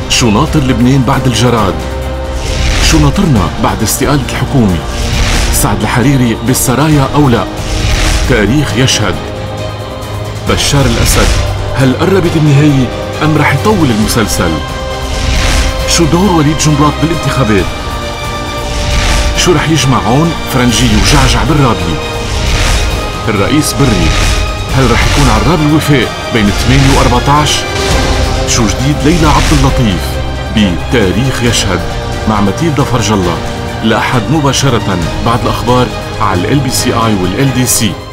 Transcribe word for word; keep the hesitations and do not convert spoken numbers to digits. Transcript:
شو ناطر لبنان بعد الجراد؟ شو ناطرنا بعد استقالة الحكومة؟ سعد الحريري بالسرايا أو لا؟ تاريخ يشهد. بشار الأسد هل قربت النهاية أم رح يطول المسلسل؟ شو دور وليد جنبلاط بالانتخابات؟ شو رح يجمع عون فرنجي وجعجع بالرابية؟ الرئيس بري هل رح يكون عراب الوفاق بين ثمانية وأربعة عشر؟ شو جديد ليلى عبد اللطيف بتاريخ يشهد مع متيلدا فرج الله؟ الأحد مباشرة بعد الأخبار على ال بي سي آي وال إل دي سي.